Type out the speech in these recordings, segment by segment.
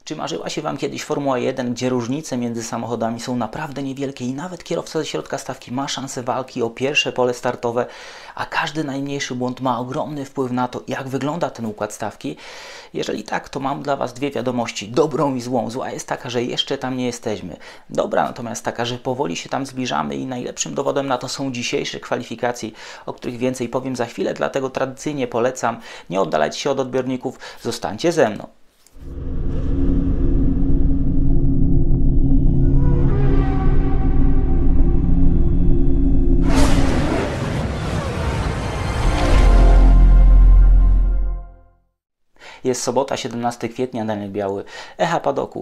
Czy marzyła się Wam kiedyś Formuła 1, gdzie różnice między samochodami są naprawdę niewielkie i nawet kierowca ze środka stawki ma szansę walki o pierwsze pole startowe, a każdy najmniejszy błąd ma ogromny wpływ na to, jak wygląda ten układ stawki? Jeżeli tak, to mam dla Was dwie wiadomości, dobrą i złą. Zła jest taka, że jeszcze tam nie jesteśmy. Dobra natomiast taka, że powoli się tam zbliżamy i najlepszym dowodem na to są dzisiejsze kwalifikacje, o których więcej powiem za chwilę, dlatego tradycyjnie polecam, nie oddalać się od odbiorników, zostańcie ze mną. Jest sobota, 17 kwietnia, Daniel Biały, Echa Padoku.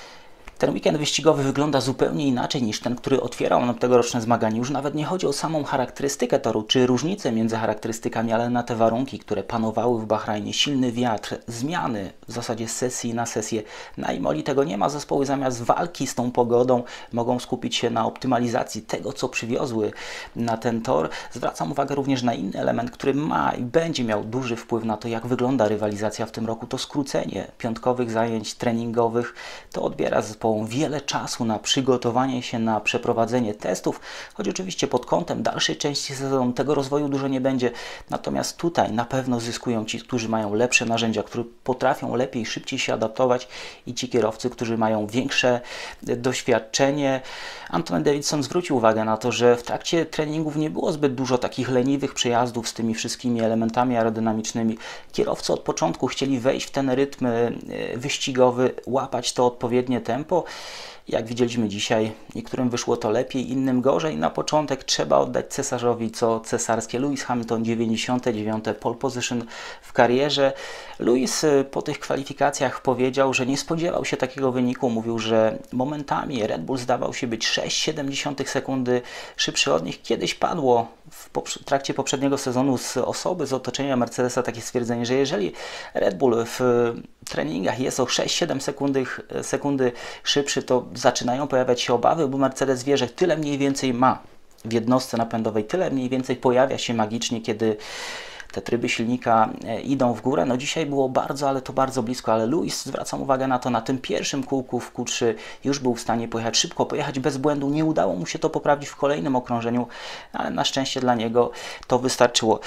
Ten weekend wyścigowy wygląda zupełnie inaczej niż ten, który otwierał nam tegoroczne zmaganie. Już nawet nie chodzi o samą charakterystykę toru, czy różnice między charakterystykami, ale na te warunki, które panowały w Bahrajnie. Silny wiatr, zmiany w zasadzie z sesji na sesję. Na Imoli tego nie ma. Zespoły zamiast walki z tą pogodą mogą skupić się na optymalizacji tego, co przywiozły na ten tor. Zwracam uwagę również na inny element, który ma i będzie miał duży wpływ na to, jak wygląda rywalizacja w tym roku. To skrócenie piątkowych zajęć treningowych. To odbiera zespołom wiele czasu na przygotowanie się, na przeprowadzenie testów, choć oczywiście pod kątem dalszej części sezonu tego rozwoju dużo nie będzie. Natomiast tutaj na pewno zyskują ci, którzy mają lepsze narzędzia, którzy potrafią lepiej, szybciej się adaptować i ci kierowcy, którzy mają większe doświadczenie. Anthony Davidson zwrócił uwagę na to, że w trakcie treningów nie było zbyt dużo takich leniwych przejazdów z tymi wszystkimi elementami aerodynamicznymi. Kierowcy od początku chcieli wejść w ten rytm wyścigowy, łapać to odpowiednie tempo. Jak widzieliśmy dzisiaj, niektórym wyszło to lepiej, innym gorzej. Na początek trzeba oddać cesarzowi co cesarskie. Lewis Hamilton 99. pole position w karierze. Lewis po tych kwalifikacjach powiedział, że nie spodziewał się takiego wyniku. Mówił, że momentami Red Bull zdawał się być 6,7 sekundy szybszy od nich. Kiedyś padło w trakcie poprzedniego sezonu z osoby z otoczenia Mercedesa takie stwierdzenie, że jeżeli Red Bull w treningach jest o 6-7 sekundy szybszy, to zaczynają pojawiać się obawy, bo Mercedes wie, że tyle mniej więcej ma w jednostce napędowej, tyle mniej więcej pojawia się magicznie, kiedy te tryby silnika idą w górę. No dzisiaj było bardzo, ale to bardzo blisko, ale Lewis, zwracam uwagę na to, na tym pierwszym kółku w Q3 już był w stanie pojechać szybko, pojechać bez błędu. Nie udało mu się to poprawić w kolejnym okrążeniu, ale na szczęście dla niego to wystarczyło.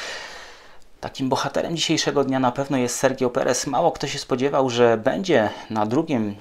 Takim bohaterem dzisiejszego dnia na pewno jest Sergio Perez. Mało kto się spodziewał, że będzie na drugim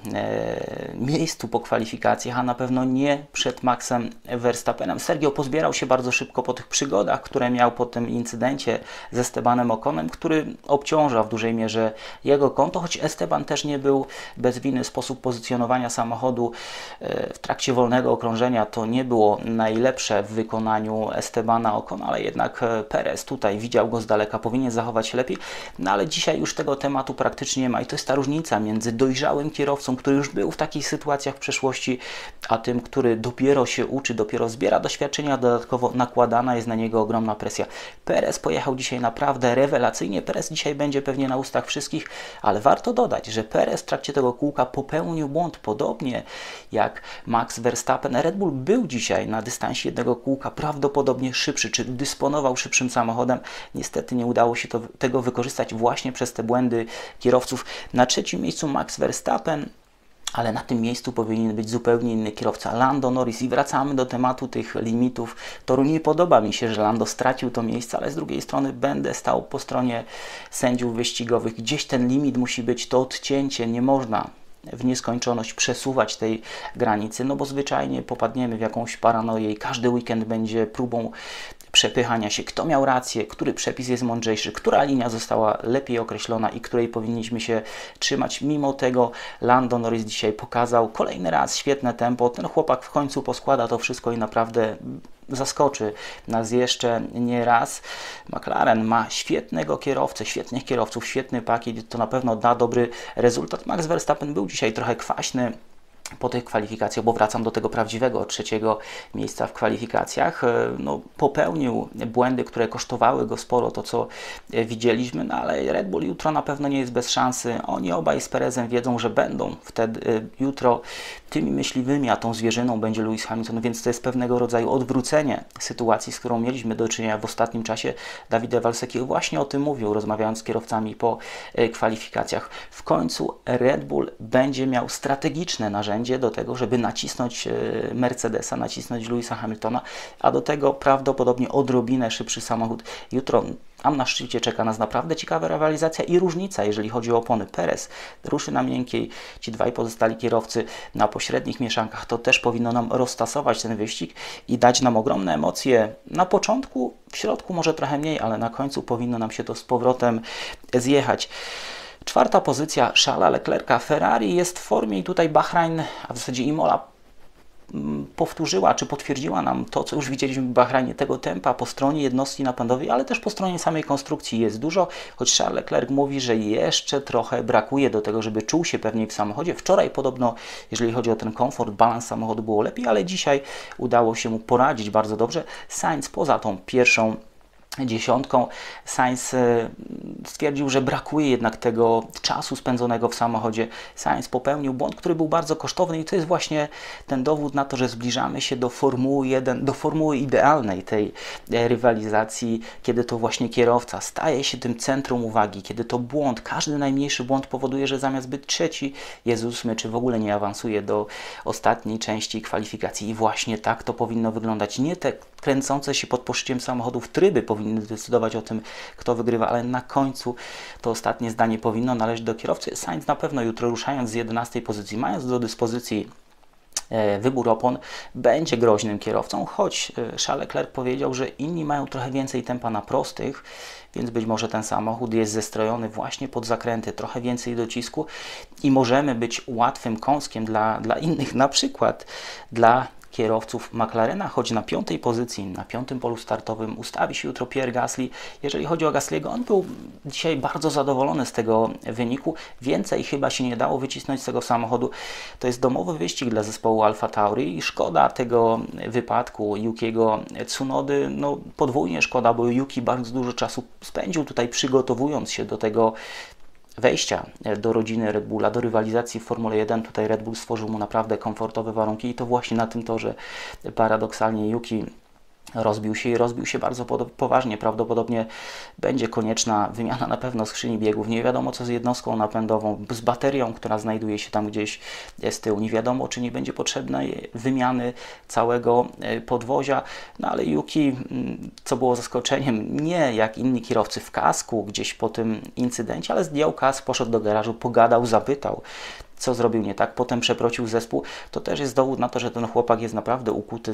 miejscu po kwalifikacjach, a na pewno nie przed Maxem Verstappenem. Sergio pozbierał się bardzo szybko po tych przygodach, które miał po tym incydencie z Estebanem Oconem, który obciąża w dużej mierze jego konto, choć Esteban też nie był bez winy. Sposób pozycjonowania samochodu w trakcie wolnego okrążenia to nie było najlepsze w wykonaniu Estebana Ocona, ale jednak Perez tutaj widział go z daleka, powinien zachować się lepiej, no ale dzisiaj już tego tematu praktycznie nie ma i to jest ta różnica między dojrzałym kierowcą, który już był w takich sytuacjach w przeszłości, a tym, który dopiero się uczy, dopiero zbiera doświadczenia, dodatkowo nakładana jest na niego ogromna presja. Perez pojechał dzisiaj naprawdę rewelacyjnie, Perez dzisiaj będzie pewnie na ustach wszystkich, ale warto dodać, że Perez w trakcie tego kółka popełnił błąd, podobnie jak Max Verstappen. Red Bull był dzisiaj na dystansie jednego kółka prawdopodobnie szybszy, czy dysponował szybszym samochodem. Niestety nie udało się tego wykorzystać właśnie przez te błędy kierowców. Na trzecim miejscu Max Verstappen, ale na tym miejscu powinien być zupełnie inny kierowca, Lando Norris. I wracamy do tematu tych limitów toru. Nie podoba mi się, że Lando stracił to miejsce, ale z drugiej strony będę stał po stronie sędziów wyścigowych. Gdzieś ten limit musi być, to odcięcie, nie można w nieskończoność przesuwać tej granicy, no bo zwyczajnie popadniemy w jakąś paranoję i każdy weekend będzie próbą przepychania się, kto miał rację, który przepis jest mądrzejszy, która linia została lepiej określona i której powinniśmy się trzymać. Mimo tego Lando Norris dzisiaj pokazał kolejny raz świetne tempo. Ten chłopak w końcu poskłada to wszystko i naprawdę zaskoczy nas jeszcze nie raz. McLaren ma świetnego kierowcę, świetnych kierowców, świetny pakiet, to na pewno da dobry rezultat. Max Verstappen był dzisiaj trochę kwaśny po tych kwalifikacjach, bo wracam do tego prawdziwego trzeciego miejsca w kwalifikacjach, no, popełnił błędy, które kosztowały go sporo, to co widzieliśmy, no ale Red Bull jutro na pewno nie jest bez szansy. Oni obaj z Perezem wiedzą, że będą wtedy jutro tymi myśliwymi, a tą zwierzyną będzie Lewis Hamilton, więc to jest pewnego rodzaju odwrócenie sytuacji, z którą mieliśmy do czynienia w ostatnim czasie. Davide Valsecchi właśnie o tym mówił, rozmawiając z kierowcami po kwalifikacjach. W końcu Red Bull będzie miał strategiczne narzędzie do tego, żeby nacisnąć Mercedesa, nacisnąć Lewisa Hamiltona, a do tego prawdopodobnie odrobinę szybszy samochód. Jutro tam na szczycie czeka nas naprawdę ciekawa rywalizacja i różnica, jeżeli chodzi o opony. Perez ruszy na miękkiej, ci dwaj pozostali kierowcy na pośrednich mieszankach, to też powinno nam roztasować ten wyścig i dać nam ogromne emocje. Na początku, w środku może trochę mniej, ale na końcu powinno nam się to z powrotem zjechać. Czwarta pozycja Charlesa Leclerca. Ferrari jest w formie i tutaj Bahrain, a w zasadzie Imola powtórzyła, czy potwierdziła nam to, co już widzieliśmy w Bahrajnie, tego tempa po stronie jednostki napędowej, ale też po stronie samej konstrukcji jest dużo, choć Charles Leclerc mówi, że jeszcze trochę brakuje do tego, żeby czuł się pewniej w samochodzie. Wczoraj podobno, jeżeli chodzi o ten komfort, balans samochodu było lepiej, ale dzisiaj udało się mu poradzić bardzo dobrze. Sainz poza tą pierwszą dziesiątką, Sainz stwierdził, że brakuje jednak tego czasu spędzonego w samochodzie. Sainz popełnił błąd, który był bardzo kosztowny i to jest właśnie ten dowód na to, że zbliżamy się do Formuły 1, do formuły idealnej tej rywalizacji, kiedy to właśnie kierowca staje się tym centrum uwagi, kiedy to błąd, każdy najmniejszy błąd powoduje, że zamiast być trzeci jest ósmy, czy w ogóle nie awansuje do ostatniej części kwalifikacji i właśnie tak to powinno wyglądać. Nie te kręcące się pod poszyciem samochodów tryby powinny decydować o tym, kto wygrywa, ale na końcu to ostatnie zdanie powinno należeć do kierowcy. Sainz na pewno jutro, ruszając z 11 pozycji, mając do dyspozycji wybór opon, będzie groźnym kierowcą, choć Charles Leclerc powiedział, że inni mają trochę więcej tempa na prostych, więc być może ten samochód jest zestrojony właśnie pod zakręty, trochę więcej docisku i możemy być łatwym kąskiem dla innych, na przykład dla kierowców McLarena, choć na 5. pozycji, na 5. polu startowym ustawi się jutro Pierre Gasly. Jeżeli chodzi o Gasly'ego, on był dzisiaj bardzo zadowolony z tego wyniku. Więcej chyba się nie dało wycisnąć z tego samochodu. To jest domowy wyścig dla zespołu Alfa Tauri i szkoda tego wypadku Yukiego Tsunody. No podwójnie szkoda, bo Yuki bardzo dużo czasu spędził tutaj przygotowując się do tego wejścia do rodziny Red Bulla, do rywalizacji w Formule 1. Tutaj Red Bull stworzył mu naprawdę komfortowe warunki i to właśnie na tym torze paradoksalnie Yuki rozbił się bardzo poważnie. Prawdopodobnie będzie konieczna wymiana na pewno skrzyni biegów. Nie wiadomo co z jednostką napędową, z baterią, która znajduje się tam gdzieś z tyłu. Nie wiadomo, czy nie będzie potrzebnej wymiany całego podwozia. No ale Yuki, co było zaskoczeniem, nie jak inni kierowcy w kasku gdzieś po tym incydencie, ale zdjął kask, poszedł do garażu, pogadał, zapytał, co zrobił nie tak, potem przeprosił zespół. To też jest dowód na to, że ten chłopak jest naprawdę ukuty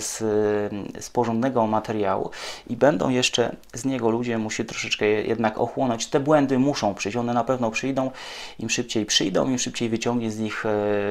z porządnego materiału i będą jeszcze z niego ludzie, musi troszeczkę jednak ochłonąć. Te błędy muszą przyjść, one na pewno przyjdą. Im szybciej przyjdą, im szybciej wyciągnie z nich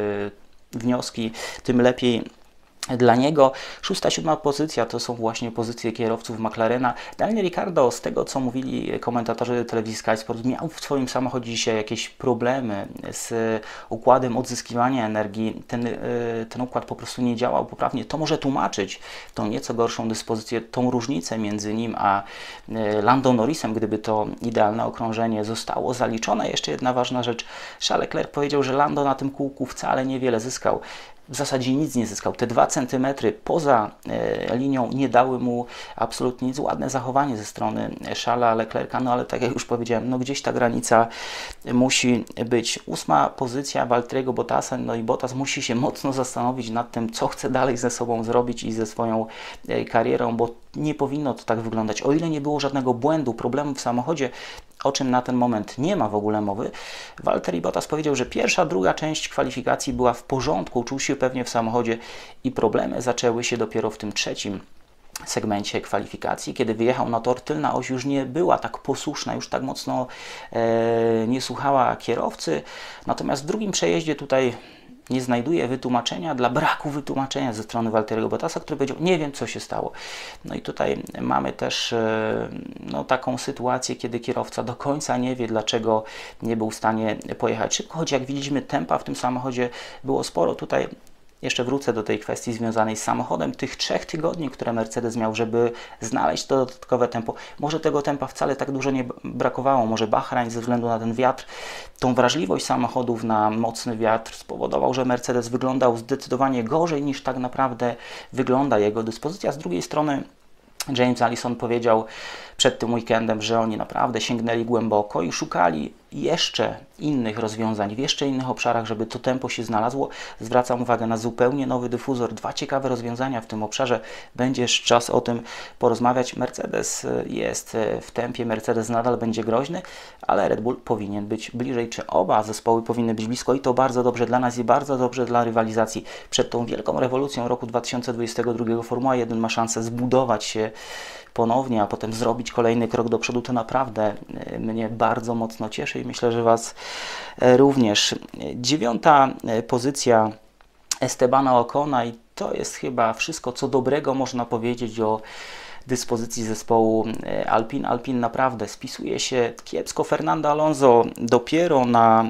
wnioski, tym lepiej dla niego. 6., 7. pozycja to są właśnie pozycje kierowców McLarena. Daniel Ricciardo, z tego co mówili komentatorzy telewizji Sky Sports, miał w swoim samochodzie dzisiaj jakieś problemy z układem odzyskiwania energii. Ten układ po prostu nie działał poprawnie. To może tłumaczyć tą nieco gorszą dyspozycję, tą różnicę między nim a Lando Norrisem, gdyby to idealne okrążenie zostało zaliczone. Jeszcze jedna ważna rzecz. Charles Leclerc powiedział, że Lando na tym kółku wcale niewiele zyskał. W zasadzie nic nie zyskał. Te 2 cm poza linią nie dały mu absolutnie nic. Ładne zachowanie ze strony Charlesa Leclerca, no ale tak jak już powiedziałem, no gdzieś ta granica musi być. 8. pozycja Valtteriego Bottasa, no i Bottas musi się mocno zastanowić nad tym, co chce dalej ze sobą zrobić i ze swoją karierą, bo nie powinno to tak wyglądać. O ile nie było żadnego błędu, problemu w samochodzie, o czym na ten moment nie ma w ogóle mowy, Valtteri Bottas powiedział, że pierwsza, druga część kwalifikacji była w porządku, czuł się pewnie w samochodzie i problemy zaczęły się dopiero w tym trzecim segmencie kwalifikacji, kiedy wyjechał na tor. Tylna oś już nie była tak posłuszna, już tak mocno nie słuchała kierowcy, natomiast w drugim przejeździe tutaj nie znajduje wytłumaczenia dla braku wytłumaczenia ze strony Valtteriego Bottasa, który powiedział, nie wiem co się stało. No i tutaj mamy też no, taką sytuację, kiedy kierowca do końca nie wie, dlaczego nie był w stanie pojechać szybko, choć jak widzieliśmy tempa w tym samochodzie było sporo. Tutaj jeszcze wrócę do tej kwestii związanej z samochodem, tych 3 tygodni, które Mercedes miał, żeby znaleźć to dodatkowe tempo. Może tego tempa wcale tak dużo nie brakowało, może Bahrain ze względu na ten wiatr, tą wrażliwość samochodów na mocny wiatr spowodował, że Mercedes wyglądał zdecydowanie gorzej niż tak naprawdę wygląda jego dyspozycja. Z drugiej strony James Allison powiedział przed tym weekendem, że oni naprawdę sięgnęli głęboko i szukali jeszcze innych rozwiązań, w jeszcze innych obszarach, żeby to tempo się znalazło. Zwracam uwagę na zupełnie nowy dyfuzor, 2 ciekawe rozwiązania w tym obszarze. Będzie czas o tym porozmawiać. Mercedes jest w tempie, Mercedes nadal będzie groźny, ale Red Bull powinien być bliżej, czy oba zespoły powinny być blisko i to bardzo dobrze dla nas i bardzo dobrze dla rywalizacji. Przed tą wielką rewolucją roku 2022 Formuła 1 ma szansę zbudować się ponownie, a potem zrobić kolejny krok do przodu. To naprawdę mnie bardzo mocno cieszy i myślę, że Was również. 9. pozycja Estebana Ocona i to jest chyba wszystko, co dobrego można powiedzieć o dyspozycji zespołu Alpine. Alpine naprawdę spisuje się kiepsko. Fernando Alonso dopiero na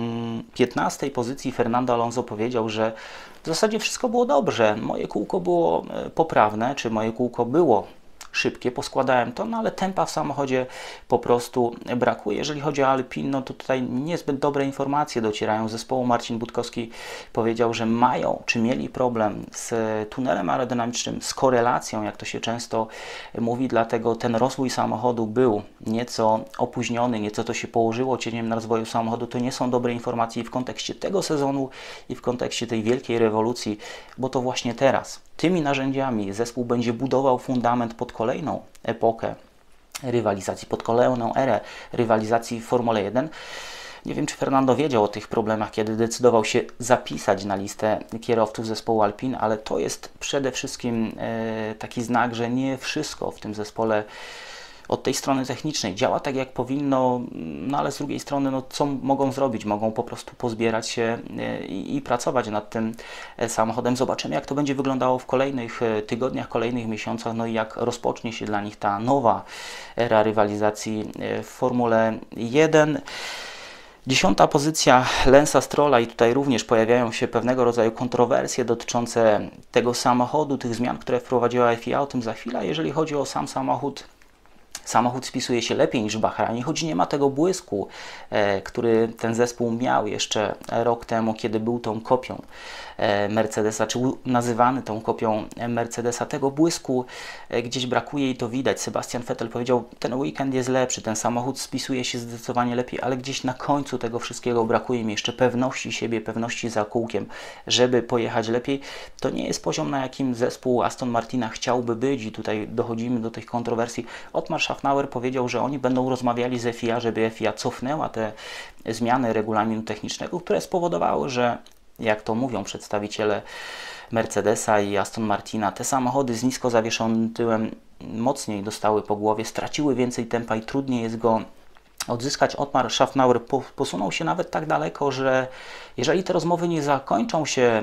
15. pozycji Fernando Alonso powiedział, że w zasadzie wszystko było dobrze. Moje kółko było poprawne, czy moje kółko było szybkie, poskładałem to, no ale tempa w samochodzie po prostu brakuje. Jeżeli chodzi o Alpine, no to tutaj niezbyt dobre informacje docierają z zespołu. Marcin Budkowski powiedział, że mają, czy mieli problem z tunelem aerodynamicznym, z korelacją, jak to się często mówi, dlatego ten rozwój samochodu był nieco opóźniony, nieco to się położyło cieniem na rozwoju samochodu. To nie są dobre informacje w kontekście tego sezonu i w kontekście tej wielkiej rewolucji, bo to właśnie teraz tymi narzędziami zespół będzie budował fundament pod kolejną epokę rywalizacji, pod kolejną erę rywalizacji w Formule 1. Nie wiem, czy Fernando wiedział o tych problemach, kiedy decydował się zapisać na listę kierowców zespołu Alpine, ale to jest przede wszystkim taki znak, że nie wszystko w tym zespole od tej strony technicznej działa tak, jak powinno, no ale z drugiej strony, no co mogą zrobić? Mogą po prostu pozbierać się i pracować nad tym samochodem. Zobaczymy, jak to będzie wyglądało w kolejnych tygodniach, kolejnych miesiącach, no i jak rozpocznie się dla nich ta nowa era rywalizacji w Formule 1. 10. pozycja Lensa Strolla i tutaj również pojawiają się pewnego rodzaju kontrowersje dotyczące tego samochodu, tych zmian, które wprowadziła FIA, o tym za chwilę. Jeżeli chodzi o sam samochód, samochód spisuje się lepiej niż w Bahrajnie, choć nie ma tego błysku, który ten zespół miał jeszcze rok temu, kiedy był tą kopią Mercedesa, czy nazywany tą kopią Mercedesa. Tego błysku gdzieś brakuje i to widać. Sebastian Vettel powiedział, ten weekend jest lepszy, ten samochód spisuje się zdecydowanie lepiej, ale gdzieś na końcu tego wszystkiego brakuje mi jeszcze pewności siebie, pewności za kółkiem, żeby pojechać lepiej. To nie jest poziom, na jakim zespół Aston Martina chciałby być i tutaj dochodzimy do tych kontrowersji. Otmar Szafnauer powiedział, że oni będą rozmawiali z FIA, żeby FIA cofnęła te zmiany regulaminu technicznego, które spowodowały, że jak to mówią przedstawiciele Mercedesa i Aston Martina, te samochody z nisko zawieszonym tyłem mocniej dostały po głowie, straciły więcej tempa i trudniej jest go odzyskać. Otmar Szafnauer posunął się nawet tak daleko, że jeżeli te rozmowy nie zakończą się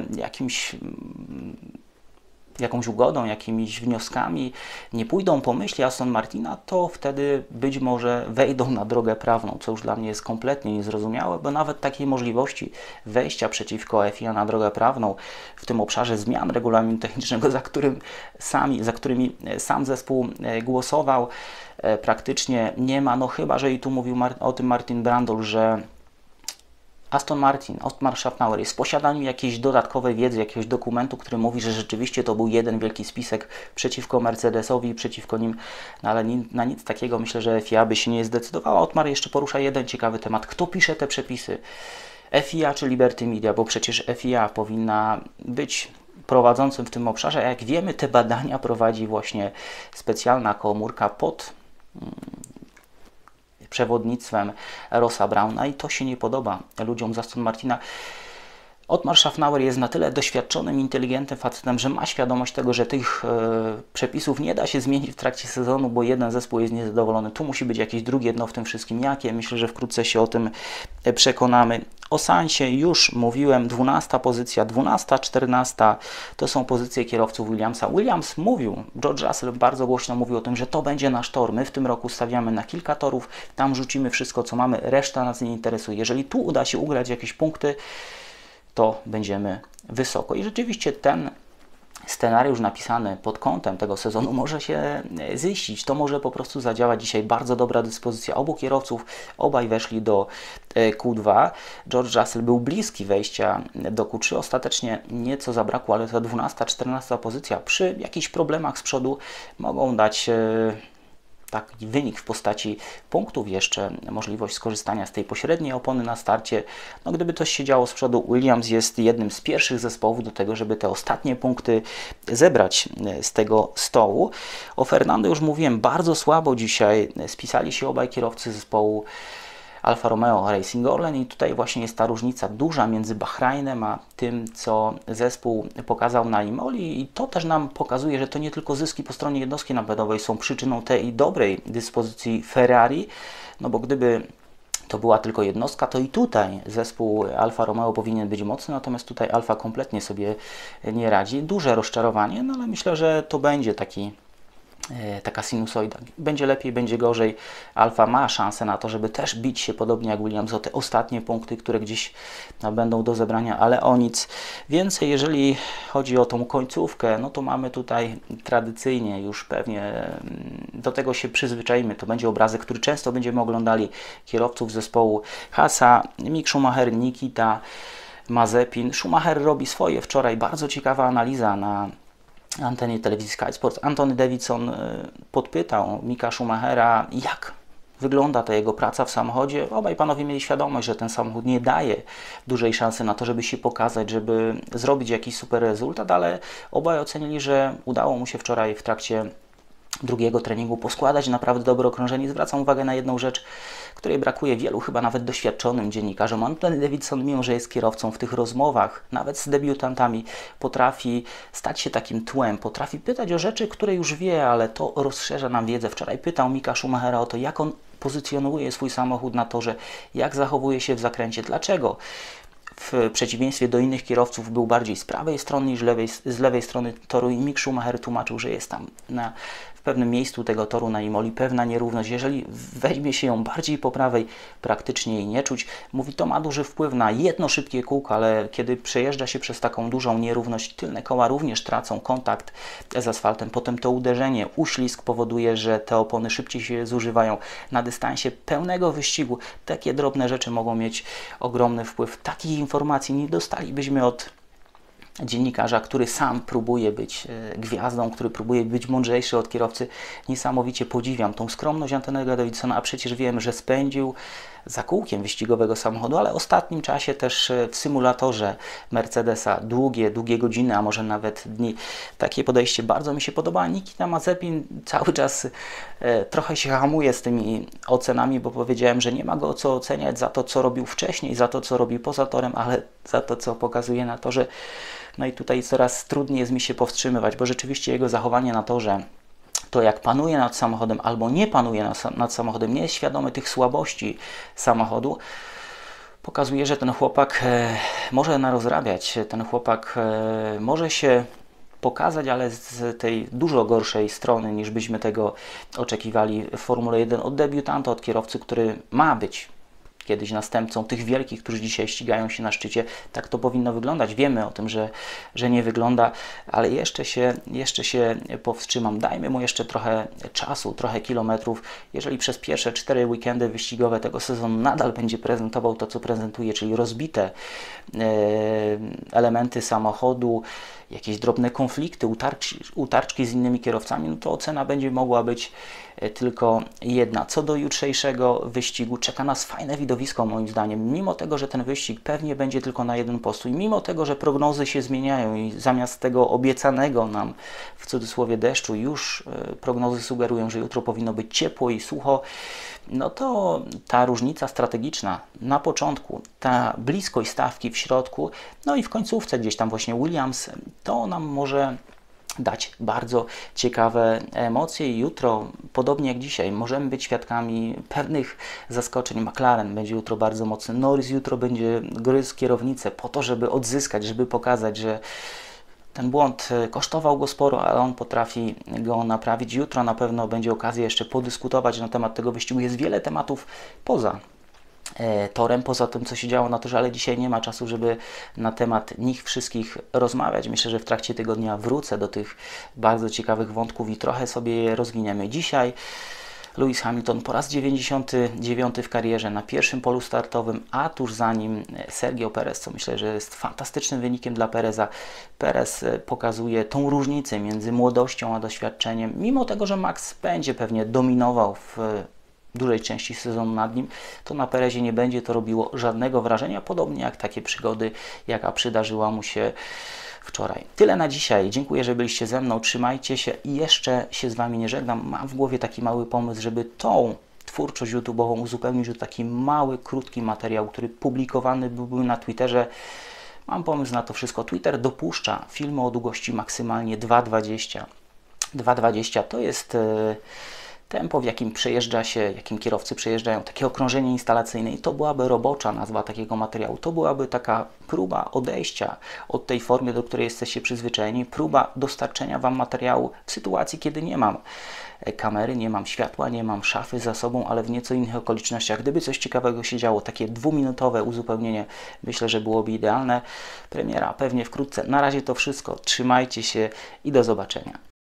jakąś ugodą, jakimiś wnioskami, nie pójdą po myśli Aston Martina, to wtedy być może wejdą na drogę prawną, co już dla mnie jest kompletnie niezrozumiałe, bo nawet takiej możliwości wejścia przeciwko FIA na drogę prawną w tym obszarze zmian regulaminu technicznego, za którymi sam zespół głosował, praktycznie nie ma, no chyba, że i tu mówił o tym Martin Brundle, że Aston Martin, Otmar Szafnauer jest w posiadaniu jakiejś dodatkowej wiedzy, jakiegoś dokumentu, który mówi, że rzeczywiście to był jeden wielki spisek przeciwko Mercedesowi i przeciwko nim, no ale na nic takiego myślę, że FIA by się nie zdecydowała. Otmar jeszcze porusza jeden ciekawy temat. Kto pisze te przepisy? FIA czy Liberty Media? Bo przecież FIA powinna być prowadzącym w tym obszarze, a jak wiemy, te badania prowadzi właśnie specjalna komórka pod przewodnictwem Rossa Brauna i to się nie podoba ludziom z Aston Martina. Otmar Szafnauer jest na tyle doświadczonym, inteligentnym facetem, że ma świadomość tego, że tych przepisów nie da się zmienić w trakcie sezonu, bo jeden zespół jest niezadowolony. Tu musi być jakieś drugie dno w tym wszystkim. Jakie? Myślę, że wkrótce się o tym przekonamy. O Sainzie już mówiłem, 12. pozycja, 12, 14 to są pozycje kierowców Williamsa. Williams mówił, George Russell bardzo głośno mówił o tym, że to będzie nasz tor. My w tym roku stawiamy na kilka torów, tam rzucimy wszystko, co mamy, reszta nas nie interesuje. Jeżeli tu uda się ugrać jakieś punkty, to będziemy wysoko. I rzeczywiście ten scenariusz napisany pod kątem tego sezonu może się ziścić. To może po prostu zadziałać. Dzisiaj bardzo dobra dyspozycja obu kierowców. Obaj weszli do Q2. George Russell był bliski wejścia do Q3. Ostatecznie nieco zabrakło, ale ta 12, 14 pozycja przy jakichś problemach z przodu mogą dać taki wynik w postaci punktów, jeszcze możliwość skorzystania z tej pośredniej opony na starcie. No, gdyby coś się działo z przodu, Williams jest jednym z pierwszych zespołów do tego, żeby te ostatnie punkty zebrać z tego stołu. O Fernando już mówiłem, bardzo słabo dzisiaj spisali się obaj kierowcy zespołu Alfa Romeo Racing Orlen i tutaj właśnie jest ta różnica duża między Bahrajnem a tym, co zespół pokazał na Imoli i to też nam pokazuje, że to nie tylko zyski po stronie jednostki napędowej są przyczyną tej dobrej dyspozycji Ferrari, no bo gdyby to była tylko jednostka, to i tutaj zespół Alfa Romeo powinien być mocny, natomiast tutaj Alfa kompletnie sobie nie radzi. Duże rozczarowanie, no ale myślę, że to będzie taka sinusoida. Będzie lepiej, będzie gorzej. Alfa ma szansę na to, żeby też bić się podobnie jak Williams o te ostatnie punkty, które gdzieś będą do zebrania, ale o nic więcej. Jeżeli chodzi o tą końcówkę, no to mamy tutaj tradycyjnie już pewnie do tego się przyzwyczajimy. To będzie obrazek, który często będziemy oglądali kierowców zespołu Haasa, Mick Schumacher, Nikita Mazepin. Schumacher robi swoje. Wczoraj bardzo ciekawa analiza na antenie telewizji Sky Sports. Anthony Davidson podpytał Micka Schumachera, jak wygląda ta jego praca w samochodzie. Obaj panowie mieli świadomość, że ten samochód nie daje dużej szansy na to, żeby się pokazać, żeby zrobić jakiś super rezultat, ale obaj ocenili, że udało mu się wczoraj w trakcie drugiego treningu poskładać naprawdę dobre okrążenie. Zwracam uwagę na jedną rzecz, której brakuje wielu, chyba nawet doświadczonym dziennikarzom. Anthony Davidson, mimo że jest kierowcą, w tych rozmowach, nawet z debiutantami, potrafi stać się takim tłem, potrafi pytać o rzeczy, które już wie, ale to rozszerza nam wiedzę. Wczoraj pytał Micka Schumachera o to, jak on pozycjonuje swój samochód na torze, jak zachowuje się w zakręcie, dlaczego w przeciwieństwie do innych kierowców był bardziej z prawej strony niż z lewej strony toru i Mick Schumacher tłumaczył, że jest tam w pewnym miejscu tego toru na Imoli pewna nierówność. Jeżeli weźmie się ją bardziej po prawej, praktycznie jej nie czuć. Mówi, to ma duży wpływ na jedno szybkie kółko, ale kiedy przejeżdża się przez taką dużą nierówność, tylne koła również tracą kontakt z asfaltem. Potem to uderzenie, uślizg powoduje, że te opony szybciej się zużywają. Na dystansie pełnego wyścigu takie drobne rzeczy mogą mieć ogromny wpływ. Takich informacji nie dostalibyśmy od dziennikarza, który sam próbuje być gwiazdą, który próbuje być mądrzejszy od kierowcy. Niesamowicie podziwiam tą skromność Antonego Davidsona, a przecież wiem, że spędził za kółkiem wyścigowego samochodu, ale w ostatnim czasie też w symulatorze Mercedesa długie godziny, a może nawet dni. Takie podejście bardzo mi się podoba. Nikita Mazepin cały czas trochę się hamuje z tymi ocenami, bo powiedziałem, że nie ma go co oceniać za to, co robił wcześniej, za to, co robił poza torem, ale za to, co pokazuje na torze. No i tutaj coraz trudniej jest mi się powstrzymywać, bo rzeczywiście jego zachowanie na torze, to jak panuje nad samochodem albo nie panuje nad samochodem, nie jest świadomy tych słabości samochodu, pokazuje, że ten chłopak może narozrabiać, ten chłopak może się pokazać, ale z tej dużo gorszej strony, niż byśmy tego oczekiwali w Formule 1 od debiutanta, od kierowcy, który ma być kiedyś następcą tych wielkich, którzy dzisiaj ścigają się na szczycie. Tak to powinno wyglądać. Wiemy o tym, że nie wygląda, ale jeszcze się powstrzymam. Dajmy mu jeszcze trochę czasu, trochę kilometrów. Jeżeli przez pierwsze 4 weekendy wyścigowe tego sezonu nadal będzie prezentował to, co prezentuje, czyli rozbite elementy samochodu, jakieś drobne konflikty, utarczki z innymi kierowcami, no to ocena będzie mogła być tylko jedna. Co do jutrzejszego wyścigu, czeka nas fajne widowisko moim zdaniem. Mimo tego, że ten wyścig pewnie będzie tylko na jeden postój, mimo tego, że prognozy się zmieniają i zamiast tego obiecanego nam w cudzysłowie deszczu już prognozy sugerują, że jutro powinno być ciepło i sucho, no to ta różnica strategiczna na początku, ta bliskość stawki w środku, no i w końcówce gdzieś tam właśnie Williams, to nam może dać bardzo ciekawe emocje i jutro, podobnie jak dzisiaj, możemy być świadkami pewnych zaskoczeń. McLaren będzie jutro bardzo mocny, Norris jutro będzie gryzł kierownicę po to, żeby odzyskać, żeby pokazać, że ten błąd kosztował go sporo, ale on potrafi go naprawić. Jutro na pewno będzie okazja jeszcze podyskutować na temat tego wyścigu. Jest wiele tematów poza torem, poza tym, co się działo na torze, ale dzisiaj nie ma czasu, żeby na temat nich wszystkich rozmawiać. Myślę, że w trakcie tygodnia wrócę do tych bardzo ciekawych wątków i trochę sobie je rozwiniemy. Dzisiaj Lewis Hamilton po raz 99 w karierze na pierwszym polu startowym, a tuż za nim Sergio Perez, co myślę, że jest fantastycznym wynikiem dla Pereza. Perez pokazuje tą różnicę między młodością a doświadczeniem, mimo tego, że Max będzie pewnie dominował w dużej części sezonu nad nim, to na Perezie nie będzie to robiło żadnego wrażenia, podobnie jak takie przygody, jaka przydarzyła mu się wczoraj. Tyle na dzisiaj. Dziękuję, że byliście ze mną. Trzymajcie się i jeszcze się z Wami nie żegnam. Mam w głowie taki mały pomysł, żeby tą twórczość YouTube'ową uzupełnić o taki mały, krótki materiał, który publikowany byłby na Twitterze. Mam pomysł na to wszystko. Twitter dopuszcza filmy o długości maksymalnie 2,20. 2,20 to jest tempo, w jakim przejeżdża się, jakim kierowcy przejeżdżają, takie okrążenie instalacyjne i to byłaby robocza nazwa takiego materiału. To byłaby taka próba odejścia od tej formy, do której jesteście przyzwyczajeni, próba dostarczenia Wam materiału w sytuacji, kiedy nie mam kamery, nie mam światła, nie mam szafy za sobą, ale w nieco innych okolicznościach. Gdyby coś ciekawego się działo, takie dwuminutowe uzupełnienie, myślę, że byłoby idealne. Premiera pewnie wkrótce. Na razie to wszystko. Trzymajcie się i do zobaczenia.